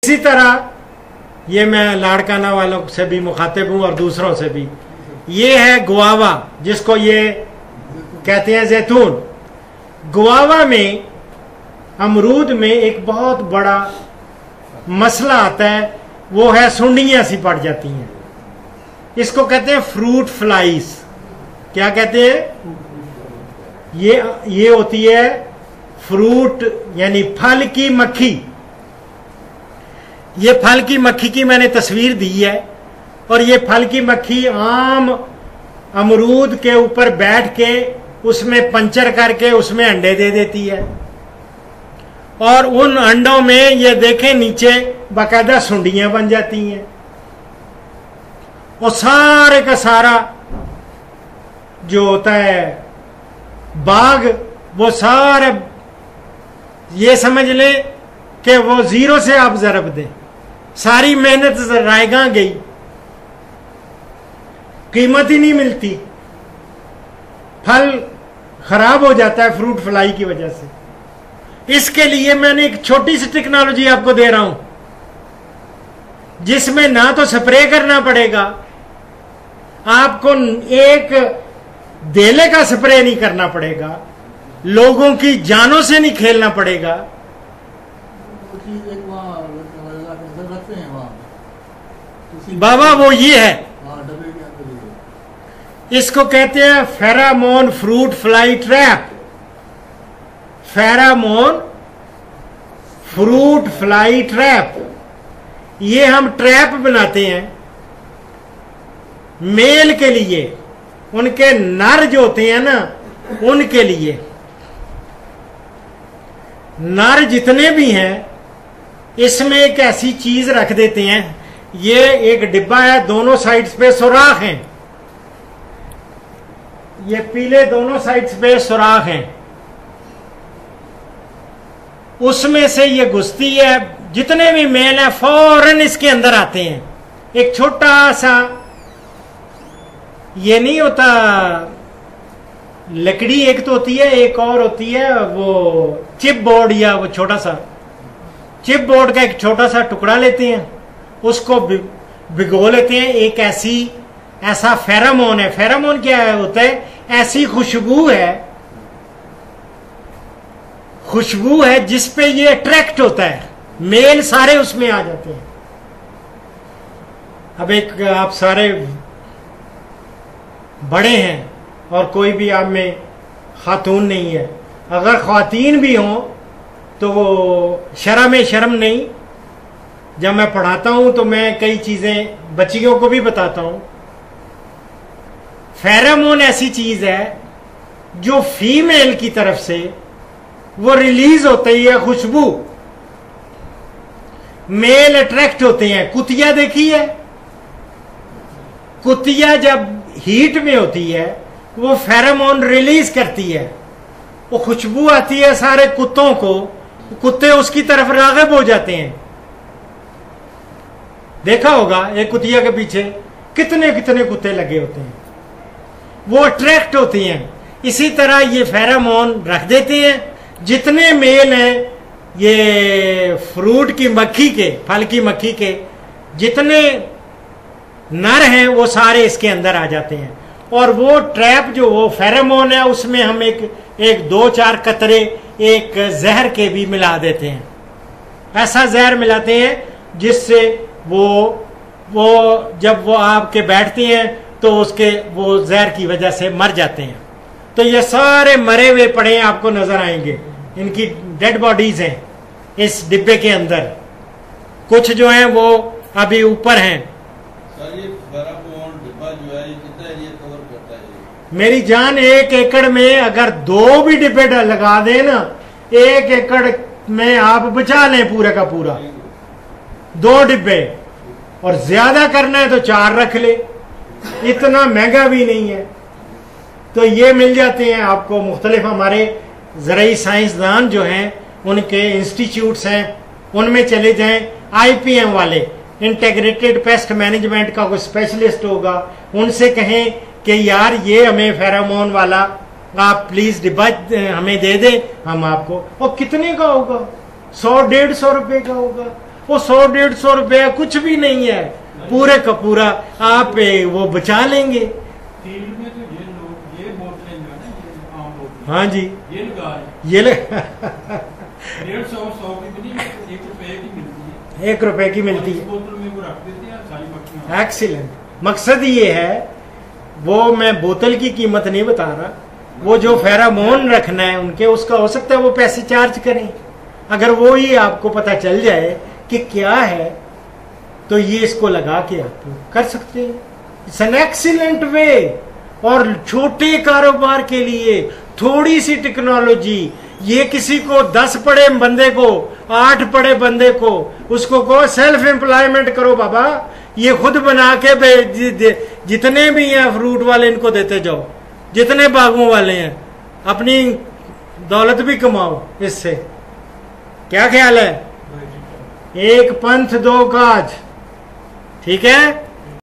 इसी तरह ये मैं लाड़काना वालों से भी मुखातिब हूं और दूसरों से भी, ये है गुआवा जिसको ये कहते हैं जैतून। गुआवा में, अमरूद में एक बहुत बड़ा मसला आता है, वो है सुंडियां सी पड़ जाती हैं। इसको कहते हैं फ्रूट फ्लाइज। क्या कहते हैं? ये होती है फ्रूट यानी फल की मक्खी। ये फल की मक्खी की मैंने तस्वीर दी है, और ये फल की मक्खी आम अमरूद के ऊपर बैठ के उसमें पंचर करके उसमें अंडे दे देती है, और उन अंडों में ये देखें नीचे बाकायदा सुंडियां बन जाती हैं, और सारे का सारा जो होता है बाग, वो सारे ये समझ ले कि वो जीरो से आप जरब दें, सारी मेहनत रायगा गई, कीमत ही नहीं मिलती, फल खराब हो जाता है फ्रूट फ्लाई की वजह से। इसके लिए मैंने एक छोटी सी टेक्नोलॉजी आपको दे रहा हूं, जिसमें ना तो स्प्रे करना पड़ेगा आपको, एक देले का स्प्रे नहीं करना पड़ेगा, लोगों की जानों से नहीं खेलना पड़ेगा। बाबा वो ये है, इसको कहते हैं pheromone fruit fly trap. Pheromone fruit fly trap, ये हम ट्रैप बनाते हैं मेल के लिए, उनके नर जो होते हैं ना उनके लिए। नर जितने भी हैं इसमें एक ऐसी चीज रख देते हैं, ये एक डिब्बा है, दोनों साइड्स पे सुराख हैं, ये पीले दोनों साइड्स पे सुराख हैं, उसमें से ये घुसती है, जितने भी मेल हैं फौरन इसके अंदर आते हैं। एक छोटा सा, ये नहीं होता लकड़ी एक तो होती है, एक और होती है वो चिप बोर्ड, या वो छोटा सा चिप बोर्ड का एक छोटा सा टुकड़ा लेते हैं, उसको भिगो लेते हैं। एक ऐसा फेरामोन है। फेरामोन क्या है होता है? ऐसी खुशबू है जिसपे ये अट्रैक्ट होता है, मेल सारे उसमें आ जाते हैं। अब एक आप सारे बड़े हैं और कोई भी आप में खातून नहीं है, अगर ख्वातीन भी हों तो शर्म नहीं। जब मैं पढ़ाता हूं तो मैं कई चीजें बच्चियों को भी बताता हूं। फेरामोन ऐसी चीज है जो फीमेल की तरफ से वो रिलीज होती है खुशबू, मेल अट्रैक्ट होते हैं। कुतिया देखी है? कुतिया जब हीट में होती है वो फेरामोन रिलीज करती है, वो खुशबू आती है सारे कुत्तों को, कुत्ते उसकी तरफ राग़िब हो जाते हैं। देखा होगा एक कुतिया के पीछे कितने कितने कुत्ते लगे होते हैं, वो अट्रैक्ट होती हैं। इसी तरह ये फेरामोन रख देते हैं, जितने मेल हैं ये फ्रूट की मक्खी के, फल की मक्खी के जितने नर हैं वो सारे इसके अंदर आ जाते हैं। और वो ट्रैप जो वो फेरामोन है उसमें हम एक 2-4 कतरे एक जहर के भी मिला देते हैं। ऐसा जहर मिलाते हैं जिससे वो जब वो आपके बैठती हैं तो उसके वो जहर की वजह से मर जाते हैं। तो ये सारे मरे हुए पड़े आपको नजर आएंगे, इनकी डेड बॉडीज हैं इस डिब्बे के अंदर। कुछ जो हैं वो अभी ऊपर हैं। ये डिब्बा जो है ये कितना एरिया कवर करता है? मेरी जान 1 एकड़ में अगर 2 भी डिब्बे लगा दे ना, 1 एकड़ में आप बचा लें पूरा का पूरा 2 डिब्बे, और ज्यादा करना है तो 4 रख ले, इतना महंगा भी नहीं है। तो ये मिल जाते हैं आपको मुख्तलिफ, हमारे ज़राई साइंसदान जो हैं उनके इंस्टीट्यूट्स हैं, उनमें चले जाएं। IPM वाले, इंटीग्रेटेड पेस्ट मैनेजमेंट का कोई स्पेशलिस्ट होगा, उनसे कहें कि यार ये हमें फेरामोन वाला आप प्लीज डिब्बा हमें दे दें, हम आपको। और कितने का होगा? 100-150 रुपए का होगा। वो 100-150 रुपया कुछ भी नहीं है, पूरे का पूरा आप वो बचा लेंगे। फील्ड में तो ये लोग ये बोतलें जो है ना, ये आम बोतलें, हाँ जी, ये लगा रहे ये 150 की भी नहीं, 1 रुपए की मिलती है, 1 रुपए की मिलती है। बोतल में वो रख देते हैं, सारी मक्खियां। एक्सीलेंट। मकसद ये है, वो मैं बोतल की कीमत नहीं बता रहा, वो जो फेरामोन रखना है उनके, उसका हो सकता है वो पैसे चार्ज करें। अगर वो ही आपको पता चल जाए कि क्या है, तो ये इसको लगा के आप कर सकते हैं। It's an excellent way. और छोटे कारोबार के लिए थोड़ी सी टेक्नोलॉजी, ये किसी को 10 पढ़े बंदे को, 8 पढ़े बंदे को, उसको कहो सेल्फ एम्प्लॉयमेंट करो बाबा, ये खुद बना के जितने भी हैं फ्रूट वाले इनको देते जाओ, जितने बागों वाले हैं, अपनी दौलत भी कमाओ इससे। क्या ख्याल है? एक पंथ दो काज, ठीक है।